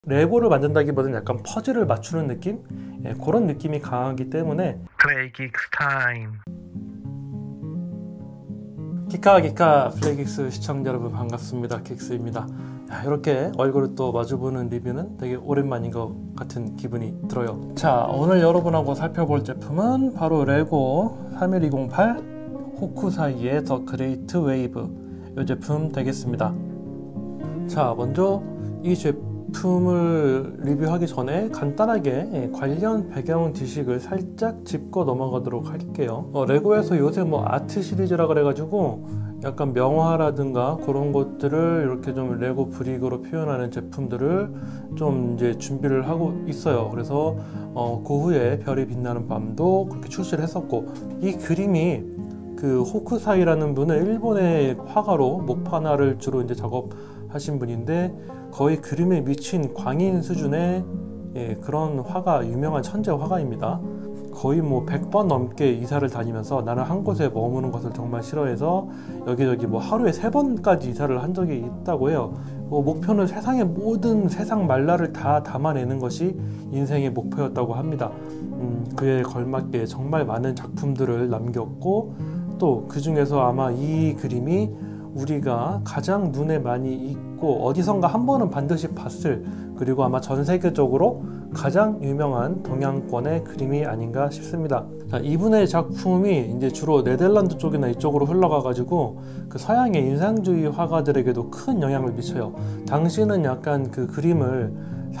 레고를 만든다기보다는 약간 퍼즐을 맞추는 느낌? 그런 느낌이 강하기 때문에 플레이긱스 타임. 기카 플레이긱스 시청자 여러분 반갑습니다. 긱스입니다. 이렇게 얼굴을 또 마주보는 리뷰는 되게 오랜만인 것 같은 기분이 들어요. 자, 오늘 여러분하고 살펴볼 제품은 바로 레고 31208 호쿠사이의 더 그레이트 웨이브 이 제품 되겠습니다. 자, 먼저 이 제품을 리뷰하기 전에 간단하게 관련 배경 지식을 살짝 짚고 넘어가도록 할게요. 레고에서 요새 뭐 아트 시리즈라 그래가지고 약간 명화라든가 그런 것들을 이렇게 좀 레고 브릭으로 표현하는 제품들을 좀 이제 준비를 하고 있어요. 그래서 그 후에 별이 빛나는 밤도 그렇게 출시를 했었고, 이 그림이 그 호쿠사이라는 분은 일본의 화가로 목판화를 주로 이제 작업하신 분인데 거의 그림에 미친 광인 수준의 그런 화가, 유명한 천재 화가입니다. 거의 뭐 100번 넘게 이사를 다니면서 나는 한 곳에 머무는 것을 정말 싫어해서 여기저기 뭐 하루에 3번까지 이사를 한 적이 있다고 해요. 목표는 세상의 모든 세상 말라를 다 담아내는 것이 인생의 목표였다고 합니다. 그에 걸맞게 정말 많은 작품들을 남겼고, 또 그 중에서 아마 이 그림이 우리가 가장 눈에 많이 익고 어디선가 한 번은 반드시 봤을, 그리고 아마 전 세계적으로 가장 유명한 동양권의 그림이 아닌가 싶습니다. 자, 이분의 작품이 이제 주로 네덜란드 쪽이나 이쪽으로 흘러가가지고 그 서양의 인상주의 화가들에게도 큰 영향을 미쳐요. 당시는 약간 그 그림을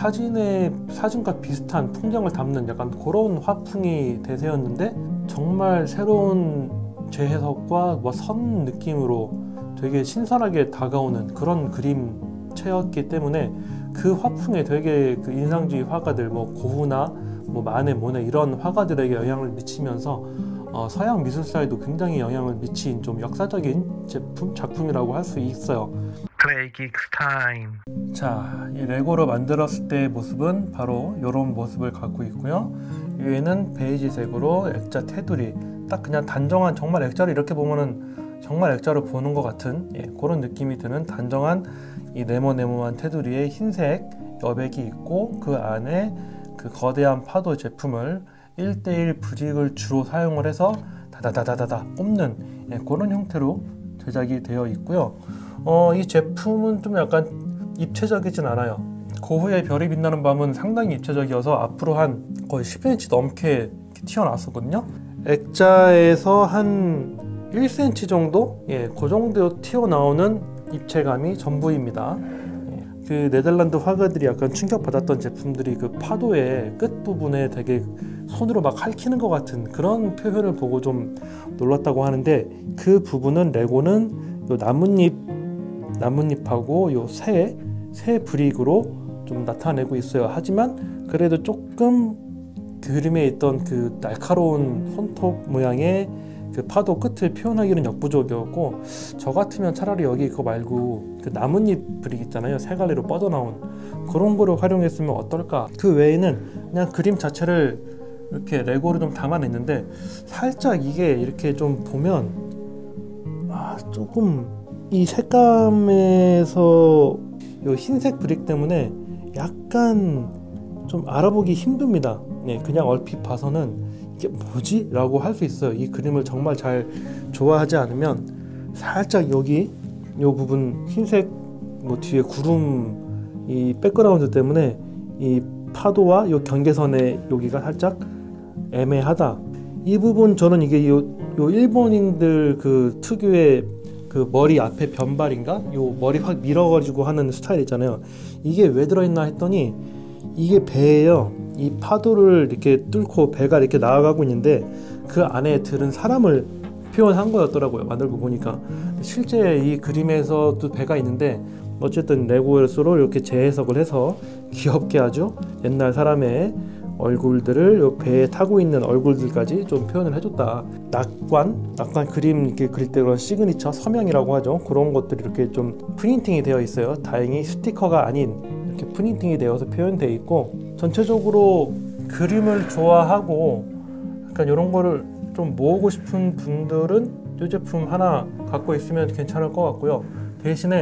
사진과 비슷한 풍경을 담는 약간 그런 화풍이 대세였는데, 정말 새로운 재해석과 뭐 선 느낌으로 되게 신선하게 다가오는 그런 그림체였기 때문에 그 화풍에 되게 그 인상주의 화가들, 뭐 고흐나 뭐 마네, 모네 이런 화가들에게 영향을 미치면서 서양 미술사에도 굉장히 영향을 미친 좀 역사적인 작품이라고 할 수 있어요. 플레이긱스 타임. 자, 이 레고로 만들었을 때의 모습은 바로 이런 모습을 갖고 있고요. 위에는 베이지색으로 액자 테두리, 딱 그냥 단정한, 정말 액자를 이렇게 보면은 정말 액자를 보는 것 같은 그런 느낌이 드는 단정한 이 네모네모한 테두리에 흰색 여백이 있고, 그 안에 그 거대한 파도 제품을 1:1 브릭을 주로 사용을 해서 다다다다다다 꼽는 그런 형태로 제작이 되어 있고요. 이 제품은 좀 약간 입체적이진 않아요. 그 후에 별이 빛나는 밤은 상당히 입체적이어서 앞으로 한 거의 10cm 넘게 튀어나왔었거든요. 액자에서 한 1cm 정도? 그 정도 튀어나오는 입체감이 전부입니다. 그 네덜란드 화가들이 약간 충격받았던 제품들이 그 파도의 끝부분에 되게 손으로 막 핥히는 것 같은 그런 표현을 보고 좀 놀랐다고 하는데, 그 부분은 레고는 요 나뭇잎하고 요 새 브릭으로 좀 나타내고 있어요. 하지만 그래도 조금 그림에 있던 그 날카로운 손톱 모양의 그 파도 끝을 표현하기는 역부족이었고, 저 같으면 차라리 여기 그거 말고 그 나뭇잎 브릭 있잖아요, 세 갈래로 뻗어나온 그런 거를 활용했으면 어떨까. 그 외에는 그냥 그림 자체를 이렇게 레고로 좀 담아냈는데, 살짝 이게 이렇게 좀 보면 조금 이 색감에서 요 흰색 브릭 때문에 약간 좀 알아보기 힘듭니다. 그냥 얼핏 봐서는 이게 뭐지? 라고 할 수 있어요. 이 그림을 정말 잘 좋아하지 않으면 살짝 여기 요 부분 흰색 뭐 뒤에 구름 이 백그라운드 때문에 이 파도와 요 경계선의 여기가 살짝 애매하다. 이 부분 저는 이게 요 일본인들 그 특유의 그 머리 앞에 변발인가? 요 머리 확 밀어가지고 하는 스타일 있잖아요. 이게 왜 들어있나 했더니 이게 배예요. 이 파도를 이렇게 뚫고 배가 이렇게 나아가고 있는데 그 안에 들은 사람을 표현한 거였더라고요. 만들고 보니까 실제 이 그림에서도 배가 있는데, 어쨌든 레고에서로 이렇게 재해석을 해서 귀엽게 아주 옛날 사람의 얼굴들을 요 배에 타고 있는 얼굴들까지 좀 표현을 해줬다. 낙관 그림 이렇게 그릴 때 그런 시그니처 서명이라고 하죠. 그런 것들이 이렇게 좀 프린팅이 되어 있어요. 다행히 스티커가 아닌 이렇게 프린팅이 되어서 표현되어 있고, 전체적으로 그림을 좋아하고 약간 이런 거를 좀 모으고 싶은 분들은 이 제품 하나 갖고 있으면 괜찮을 것 같고요. 대신에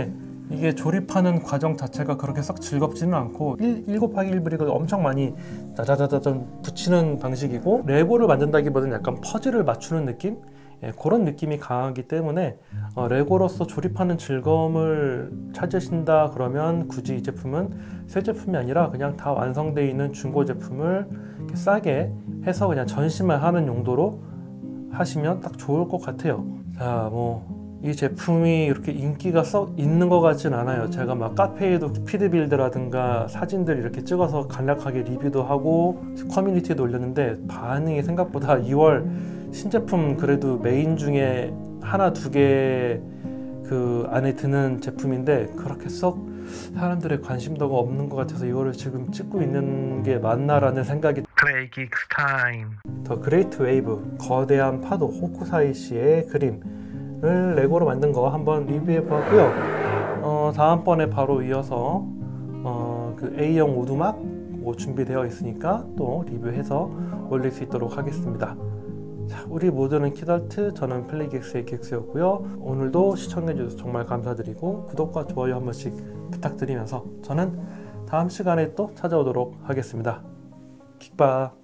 이게 조립하는 과정 자체가 그렇게 썩 즐겁지는 않고 1 곱하기 1 브릭을 엄청 많이 다다다다 붙이는 방식이고, 레고를 만든다기보다는 약간 퍼즐을 맞추는 느낌? 예, 그런 느낌이 강하기 때문에 레고로서 조립하는 즐거움을 찾으신다 그러면 굳이 이 제품은 새 제품이 아니라 그냥 다 완성되어 있는 중고 제품을 이렇게 싸게 해서 그냥 전시만 하는 용도로 하시면 딱 좋을 것 같아요. 자, 이 제품이 이렇게 인기가 썩 있는 것 같진 않아요. 제가 막 카페에도 피드빌드라든가 사진들 이렇게 찍어서 간략하게 리뷰도 하고 커뮤니티에도 올렸는데 반응이 생각보다 2월 신제품 그래도 메인 중에 하나 두 개 그 안에 드는 제품인데 그렇게 썩 사람들의 관심도가 없는 것 같아서 이거를 지금 찍고 있는 게 맞나라는 생각이. Play Geeks Time. 더 그레이트 웨이브, 거대한 파도, 호쿠사이 씨의 그림을 레고로 만든 거 한번 리뷰해 보았고요. 다음번에 바로 이어서 그 A형 오두막 준비되어 있으니까 또 리뷰해서 올릴 수 있도록 하겠습니다. 자, 우리 모두는 키덜트, 저는 플레이기엑스의 긱스였고요. 오늘도 시청해주셔서 정말 감사드리고 구독과 좋아요 한 번씩 부탁드리면서 저는 다음 시간에 또 찾아오도록 하겠습니다. 킥바.